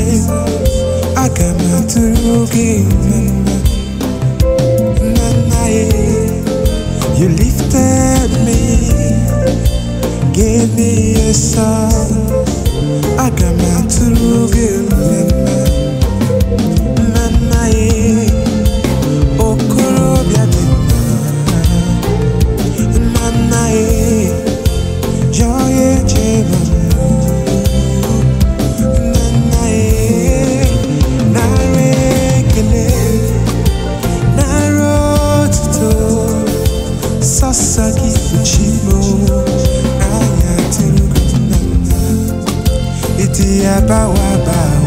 You lifted me, gave me a song. I got my true girl, Mama, oh, Korobia, Mama, joy, Sasaki Chimo, Ayatulu, Iti Abawaba.